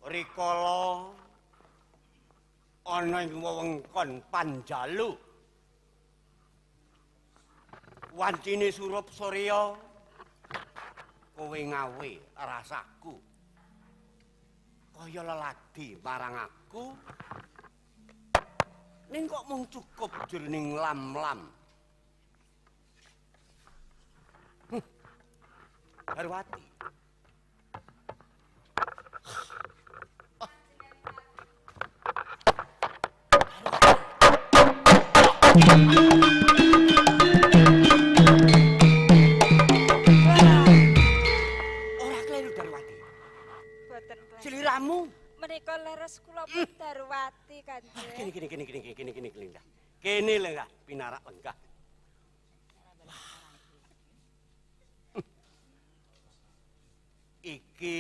rikala ana ing wewengkon Panjalu wancine surup Surya kowe ngawe rasaku kaya leladi marang aku ning kok mung cukup jroning lam-lam. Darwati. Ora kleru Darwati. Boten. Sliramu Menika leres kula pun Darwati Kanjeng. Kene lenggah. Kene lenggah pinarak lenggah. Iki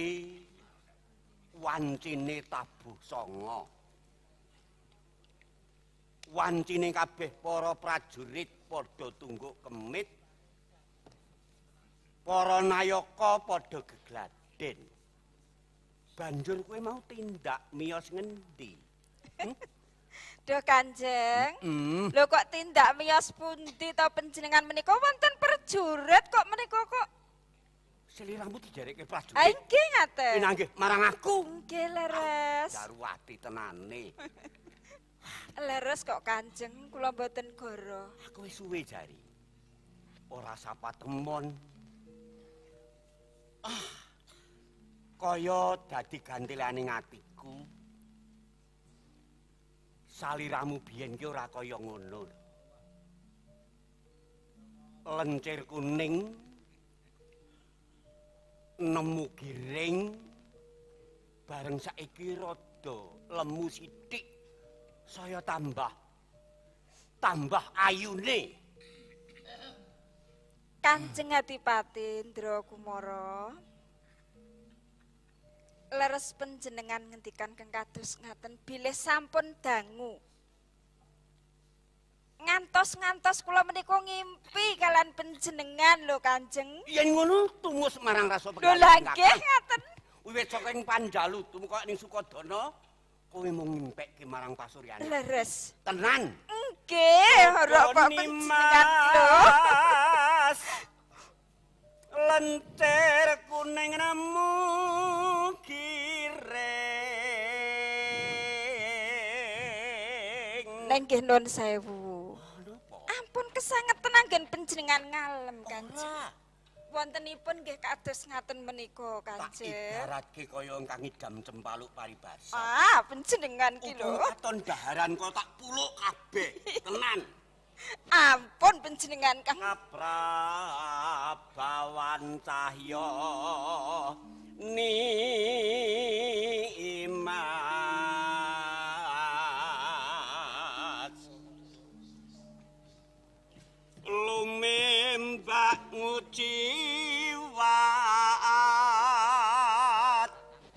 wancine tabuh sanga. Wancine kabeh para prajurit padha tungguk kemit. Para nayaka padha gegladen. Banjur kowe mau tindak miyos ngendi? Duh Kanjeng. Lho kok tindak miyos pundi ta panjenengan menika wonten prajurit kok menika kok Sliramu dijareke prajurit. Ah nggih ngaten. Pinah nggih marang aku. Nggih leres. Darwati tenane. Leres kok Kanjeng, kula mboten goro. Aku wis suwe jari. Ora sapa temon. Kaya dadi gantilaning atiku. Saliramu biyen ki ora kaya ngono. Lencir kuning nemu giring bareng saiki rada lemu sithik saya tambah ayune. Kanjeng Adipati Indra Kumara. Leres panjenengan ngendikan keng kados ngaten bilih sampun dangu. Ngantos kula menika ngimpi kalian panjenengan lho Kanjeng. Yen ngono tumus marang rasa Lho lha nggih ngaten. Wiwit saking Panjalu tumeka ning Sukodana kowe mung ngimpekke marang pasuryane. Leres. Tenan. Nggih, ora kok panjenengan lho. Lentir kuning nemu giring. Nggih nuwun sewu. Ampun kesangetan anggen panjenengan ngalem Kanjeng. Wontenipun nggih kados ngaten menika Kanjeng. Ibaratke kaya ingkang idam cempaluk paribasa. Ah, panjenengan ki lho. Katon daharan kok tak puluk kabeh. Tenan. Ampun panjenengan Kang. Prabawan cahya nimas lumembak nguciwat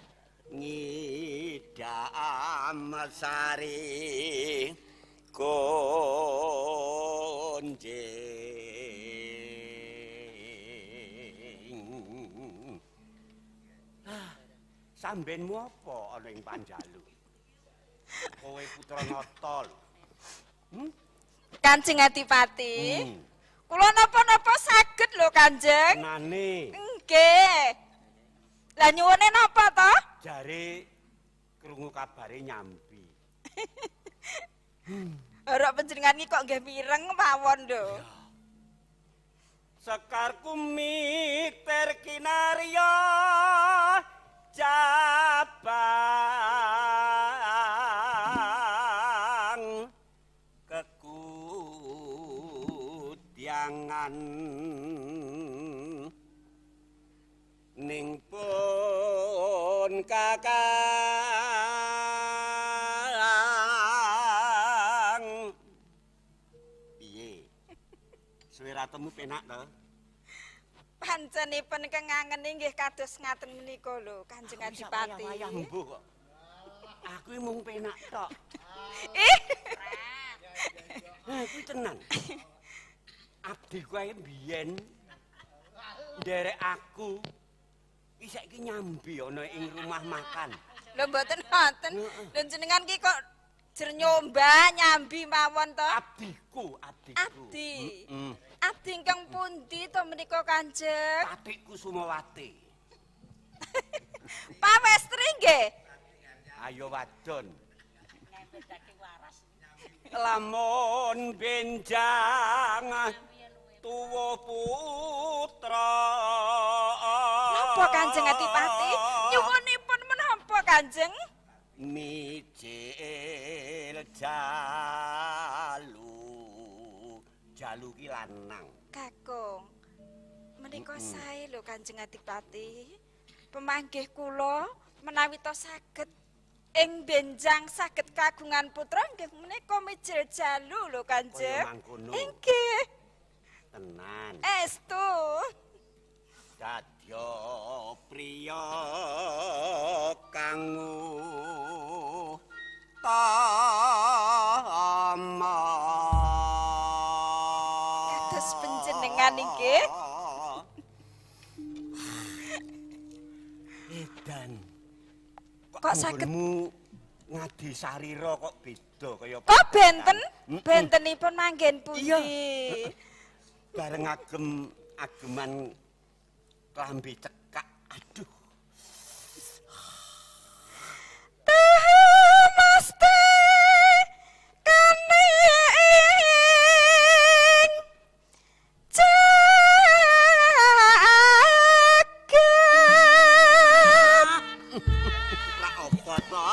ngidam sari konjing. Sambenmu apa ana ing Panjalu? Kowe putra nata lho. Kanjeng Adipati. Kula napa-napa saged lho Kanjeng. Nane. Nggih. Lah nyuwune napa to? Jare krungu kabare nyambi. Ora panjenengan iki kok nggih mireng mawon lho. Sekar kumiter kinarya cabang kekudyangan ning pun kakang piye suweratemu penak to? Panjenipun kengangen nggih kados ngaten menika lho Kanjeng Adipati. Wayah mbuh kok. Aku mung penak tok. Kuwi tenan. Abdi kuwi biyen nderek aku iki saiki nyambi ana ing rumah makan. Lho mboten wonten. Lho jenengan ki kok jer nyombah nyambi mawon to? Abdiku. Abdi. Abdi ingkang pundi to menika Kanjeng? Patikku Sumawati. Pawestri nggih. Ayo wadon. Lamun benjang tuwa putra. Napa Kanjeng Adipati? Nyuwunipun menapa Kanjeng? Mijil jalu ki lanang. Kakung. Menika sae lho Kanjeng Adipati. Pemanggih kula menawi to saged ing benjang saged kagungan putra nggih menika mijil jalu lho Kanjeng. Inggih. Tenan. Estu. Dadya priya kanggo tama. Kados panjenengan inggih. Edan. Kok saged ngadi sarira kok beda kaya kok benten? Bentenipun manggen pundi? Bareng ageman klambi cekak. Aduh. Mesti kaning jagat. Ra apa to?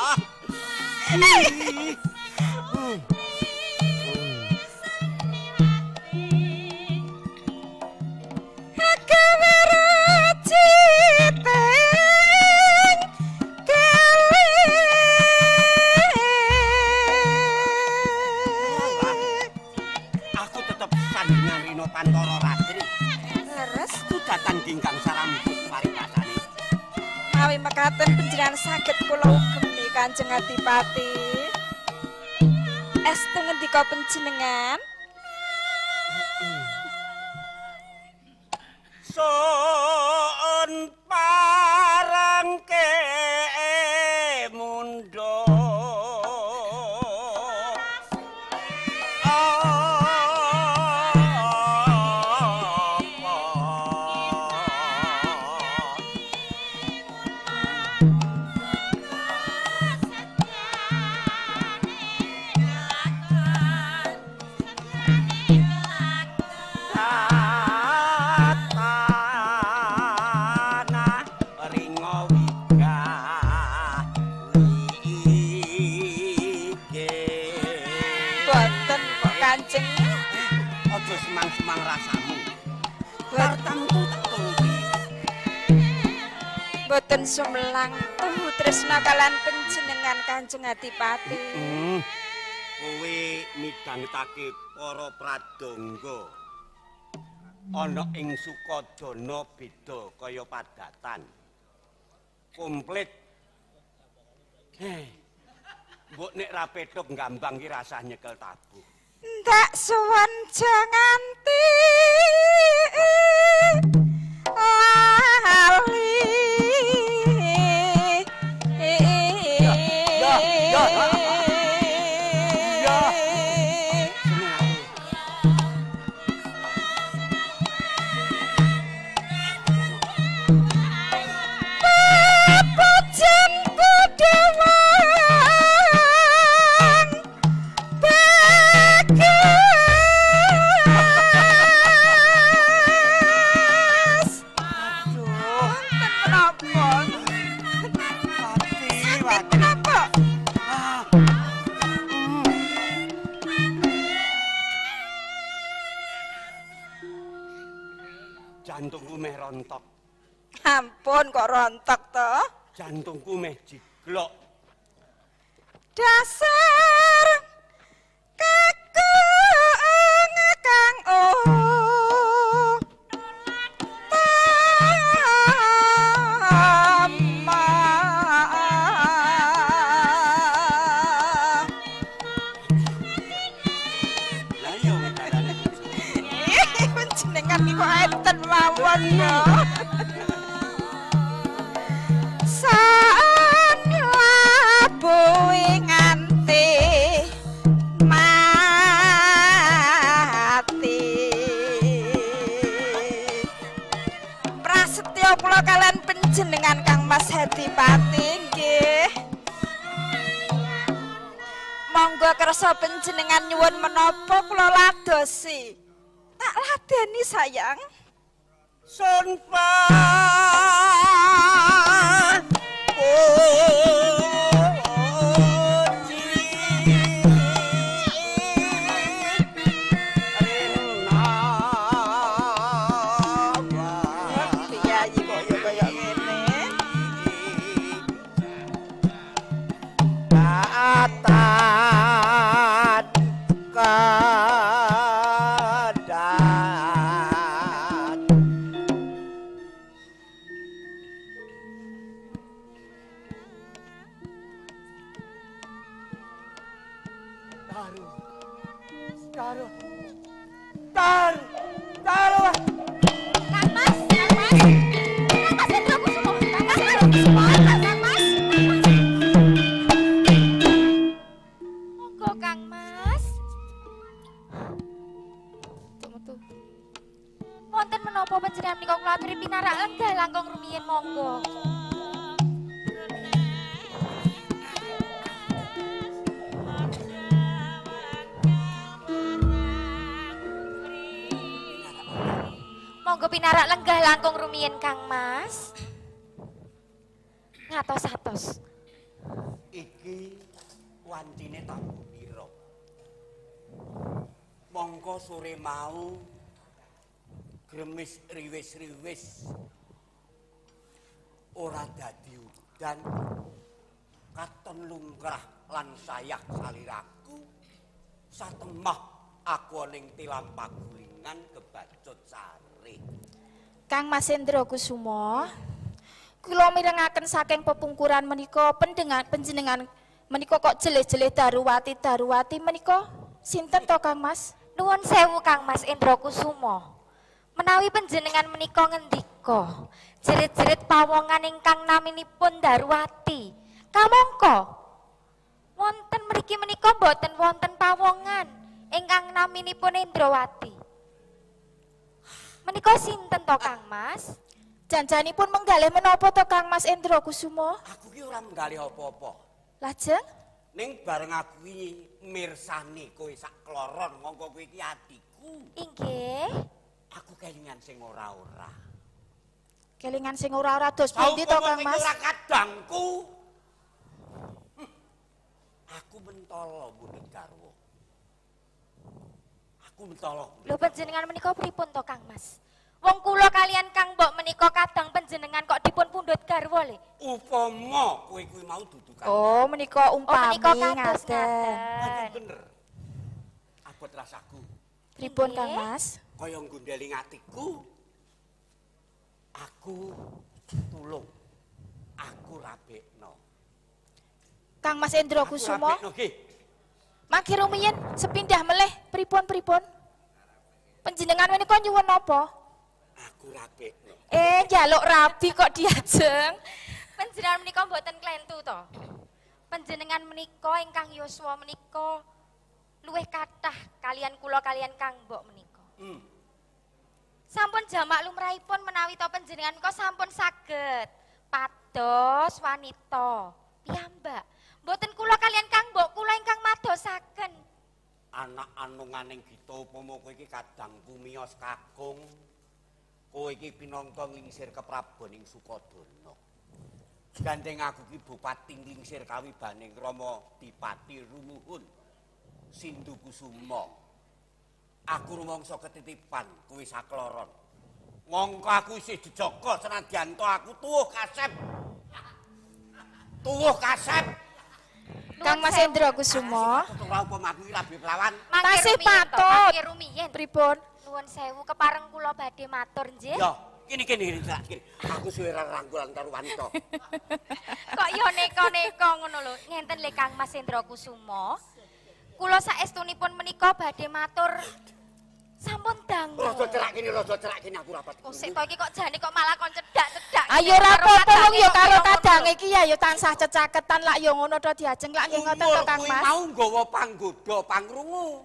Aku tetep sandingan Rino Pantoro Ratri. Leres Datang dingkang sarambut paripasane. mawi mekaten panjenengan saged kula ugemi Kanjeng Adipati. Estu ngendika panjenengan? Son parangke mundo semang-semang rasamu. Tartamku tak turuti. Boten sumelang tuhu tresna kalan panjenengan Kanjeng Adipati. Kowe midhangetake para pradonga. Ana ing Sukadana beda kaya padatan. Komplit. Mbok nek ra petuk gambang ki rasah nyekel tabuh. Ndak suwun janganti lali. Jantungku meh rontok. Ampun kok rontok to? Jantungku meh jiglok. Dasar kakung kang panjenengan niku enten mawon ya. San menika kula kalian panjenengan Kang Mas Hadipati nggih. Monggo kersa panjenengan nyuwun menapa kula ladosi. Tak ladeni sayang. Sun pinarak lenggah langkung rumiyin Kang Mas. Ngatos-atos. Iki wancine tamu pira? Mongko sore mau gremis riwis-riwis ora dadi udan katon lungkrah lan sayah saliraku satemah aku ning tilam pagulingan kebacut sari. Kang Mas Hendra Kusuma, kula mirengaken saking pepungkuran menika panjenengan menika kok jeleh-jeleh Daruwati menika sinten to Kang Mas? Nuwun sewu Kang Mas Hendra Kusuma. Menawi panjenengan menika ngendika jerit-jerit pawongan ingkang naminipun Daruwati. Kamangka wonten mriki menika boten wonten pawongan ingkang naminipun Endrawati. Menika sinten to Kang Mas? Janjanipun menggalih menapa to Kang Mas Hendra Kusuma? Aku ki ora menggalih apa-apa. Lajeng Ning bareng aku iki mirsani kowe sak kloron mongko kowe iki atiku. Inggih. Aku kelingan sing ora-ora. kelingan sing ora-ora dos pundi to Kang Mas? Ora kadangku. Aku mentolo mundhut garwa. Aku mentolo. Lho panjenengan menika pripun to Kang Mas? Wong kula kalian Kang Mbok menika kadang panjenengan kok dipun pundhut garwa le. Upama kowe kuwi mau dudukan. Oh, menika umpami menika kados ngaten. Bener. Abot rasaku. Pripun Kang Mas? Kaya nggondeli atiku. Aku tulung. Aku rabekno. Kang Mas Hendra Kusuma. Rabekno nggih. Mangke rumiyin sepindah meleh pripun-pripun? Panjenengan menika nyuwun napa? Aku rabekno. Njaluk rabi kok diajeng. Panjenengan menika mboten klentu to. Panjenengan menika ingkang yuswa menika luwih kathah kalian kula kalian Kang Mbok menika. Sampun jamak lumrahipun menawi to panjenengan menika sampun saged pados wanita piyambak. Mboten kula kalian Kang Mbok kula ingkang madosaken. Anak anunganing kita upama kowe iki kadangku miyos kakung. Kowe iki pinangka nglingsir keprabon ing Sukodana. Gandeng aku ki bupati nglingsir kawibaning Rama Dipati Rumuhun Sindu Kusuma. Aku rumangsa ketitipan kowe sakloron. Mongko aku isih dijaga senadyan to aku tuwuh kasep. Tuwuh kasep. Kang Mas Hendra Kusuma. Ora upama aku rabi kelawan. Tasih patut. Mangke rumiyin. Pripun? Nuwun sewu kepareng kula badhe matur nggih. Ya, kene. Aku suwe rangkulan karo wanita. Kok yo neka-neka ngono lho. Ngenten le Kang Mas Hendra Kusuma. Kula saestunipun menika badhe matur sampun dangu. Rada cerak kene aku rapat. Oh sik to iki kok jane kok malah kon cedak-cedak. Ayo ora apa-apa wong ya karo kadange iki ya tansah cecaketan lak ya ngono to diajeng lak nggih ngoten to Kang Mas. Mau nggawa panggoda pangrungu.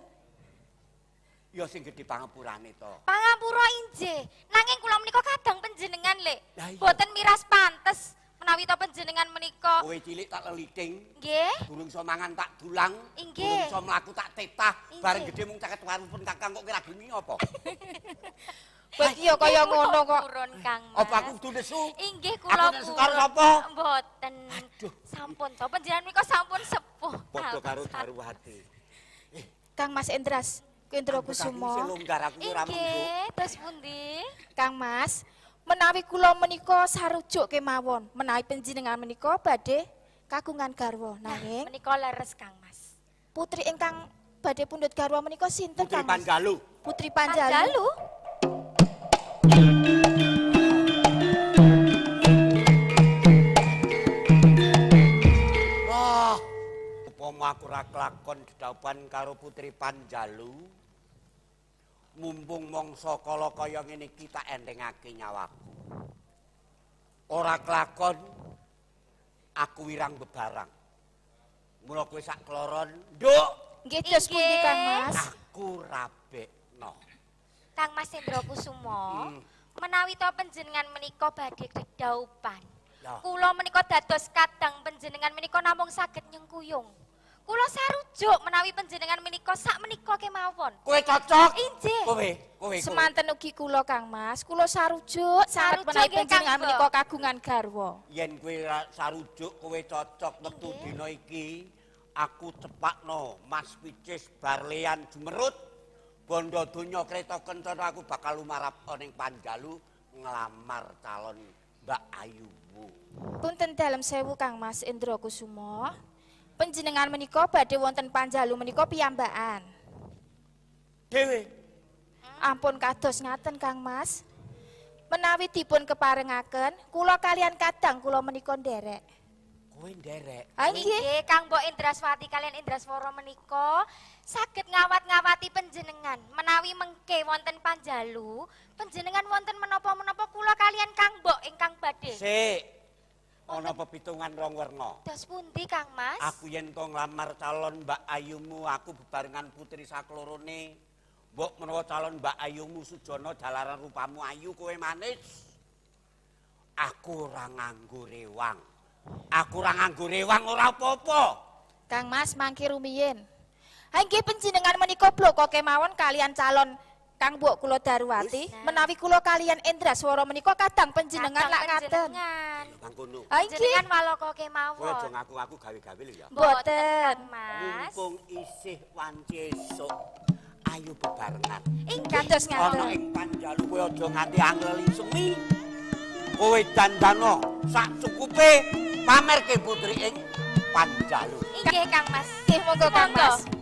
Ya sing gedhe pangapurane to. Pangapura injih. Nanging kula menika kadang panjenengan le sik. Lah iya. Boten miras pantes menawi to panjenengan menika. Kowe cilik tak leliting. Nggih. Durung iso mangan tak dulang. Inggih. Durung iso mlaku tak tetah. Inggih. Bareng gedhe mung caket warung pun kakang kok kira gemi apa? Bet ya kaya ngono kok. Purun Kang Mas. Apa aku kudu nesu? Inggih Aku kula nesu karo purun. sapa? Mboten. Aduh. Sampun to panjenengan menika sampun sepuh. Padha karo Darwati. Kang Mas Endras, Indra Sing Kusumo. longgar aku ora mung. Inggih, terus pundi? Kang Mas, menawi kula menika sarujuk kemawon, menawi panjenengan menika badhe kagungan garwa nanging Menika leres Kang Mas. putri ingkang badhe pundhut garwa menika sinten Putri Kang Mas? Panjalu. Putri Panjalu. Panjalu. Wah, upama aku ra kelakon dedaupan karo Putri Panjalu, mumpung mangsa kala kaya ngene iki tak entengake nyawaku. Ora kelakon aku wirang bebarang. Mula kowe sak kloron, nduk, Nggih dos pundi Kang Mas? aku rabekno. Kang Mas Hendra Kusumo, Hmm. menawi to panjenengan menika badhe dedaupan. Ya. Kula menika dados kadang panjenengan menika namung saged nyengkuyung. Kula sarujuk menawi panjenengan menika sak menika kemawon. Kowe cocok? Injih. Kowe. Semanten ugi kula Kang Mas, kula sarujuk sanget Sarujuk menawi nggih, panjenengan Kang, menika Mbok. kagungan garwa. Yen kowe sarujuk kowe cocok metu Inggih. dina iki aku cepakno Mas Picis Barlean Jumerut bondo donya kreta kencana aku bakal lumarap ning Panjalu nglamar calon Mbak Ayumu. Punten dalem sewu Kang Mas Indra Kusumo. Panjenengan menika badhe wonten Panjalu menika piyambakan. Dewe Ampun kados ngaten Kang Mas. Menawi dipun keparengaken, kula kalian kadang kula menika nderek. kowe nderek. Ha nggih. Inggih, Kang Mbok Indraswati kalian Indraswara menika saged ngawat-ngawati panjenengan. Menawi mengke wonten Panjalu, panjenengan wonten menapa-menapa kula kalian Kang Mbok ingkang badhe. Sik. Ana pepitungan rong werna. Dos pundi Kang Mas? Aku yen to nglamar calon Mbak Ayumu aku bebarengan putri saklorone. Mbok menawa calon Mbak Ayumu Sujono jalaran rupamu ayu kowe manis. Aku ora nganggo rewang. Aku ora nganggo rewang ora apa-apa. Kang Mas mangke rumiyin. Ha nggih panjenengan menika bloko kemawon kalian calon Kang Mbok kula Darwati, menawi kula kalian Indraswara menika kadang panjenengan lak ngaten. Panjenengan. Mangkono. Ha nggih. Panjenengan walaka Kowe aja kemawon. ngaku-ngaku gawe-gawe lho ya. Mboten. Kang Mas. Mumpung isih wanci esuk. Ayo bebarengan. Kados Ana ngaten. ing Panjalu kowe aja nganti angleli semi. Kowe dandano sak cukupe pamerke putri ing Panjalu. Inggih Kang Mas. Nggih monggo Kang Mas.